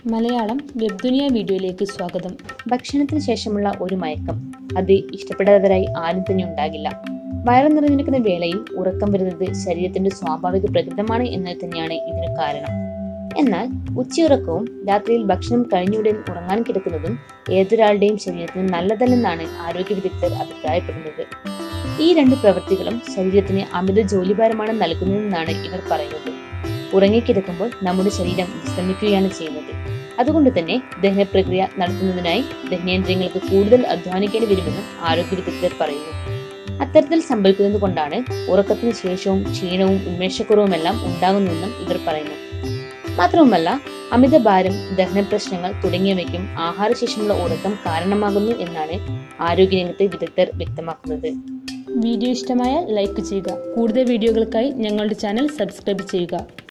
മലയാളം വെബ്ദുനിയ വീഡിയോയിലേക്ക് സ്വാഗതം. ഭക്ഷണത്തിന് ശേഷമുള്ള ഒരു മയക്കം അത് ഇഷ്ടപ്പെടാത്തവരായി ആരും തന്നെ ഉണ്ടാകില്ല. വയറ് നിറഞ്ഞിരിക്കുന്ന വേളയിൽ ഉറക്കം വരുന്നത് ശരീരത്തിന്റെ സ്വാഭാവിക പ്രകൃതമാണ് എന്നത് തന്നെയാണ് ഇതിന് കാരണം. എന്നാൽ ഉച്ചയുറക്കവും രാത്രിയിൽ ഭക്ഷണം കഴിഞ്ഞുടൻ ഉറങ്ങാൻ കിടക്കുന്നതും ഏതൊരാളുടെയും ശരീരത്തിന് നല്ലതല്ലെന്നാണ് ആരോഗ്യ വിദഗ്ധർ അഭിപ്രായപ്പെടുന്നത്. ഈ രണ്ട് പ്രവൃത്തികളും ശരീരത്തിന് അമിത ജോലിഭാരമാണ് നൽകുന്നതെന്നാണ് ഇവർ പറയുന്നത്. ഉറങ്ങിക്കിടക്കുമ്പോൾ നമ്മുടെ ശരീരം വിശ്രമിക്കുകയാണ് ചെയ്യുന്നത്. അതുകൊണ്ട് തന്നെ ദഹന പ്രക്രിയ നടത്തുന്നതിനായി ദഹനേന്ദ്രിയങ്ങൾക്ക് കൂടുതൽ അധ്വാനിക്കേണ്ടി വരുമെന്നും ആരോഗ്യ വിദഗ്ധർ പറയുന്നു. അത്തരത്തിൽ സംഭവിക്കുന്നത് കൊണ്ടാണ് ഉറക്കത്തിന് ശേഷവും ക്ഷീണവും ഉന്മേഷക്കുറവുമെല്ലാം ഉണ്ടാകുന്നതെന്നും ഇവർ പറയുന്നു. മാത്രവുമല്ല, അമിതഭാരം, ദഹന പ്രശ്നങ്ങൾ തുടങ്ങിയവയ്ക്കും ആഹാരശേഷമുള്ള ഉറക്കം കാരണമാകുന്നു എന്നാണ് ആരോഗ്യരംഗത്തെ വിദഗ്ധർ വ്യക്തമാക്കുന്നത്. വീഡിയോ ഇഷ്ടമായാൽ ലൈക്ക് ചെയ്യുക. കൂടുതൽ വീഡിയോകൾക്കായി ഞങ്ങളുടെ ചാനൽ സബ്സ്ക്രൈബ് ചെയ്യുക.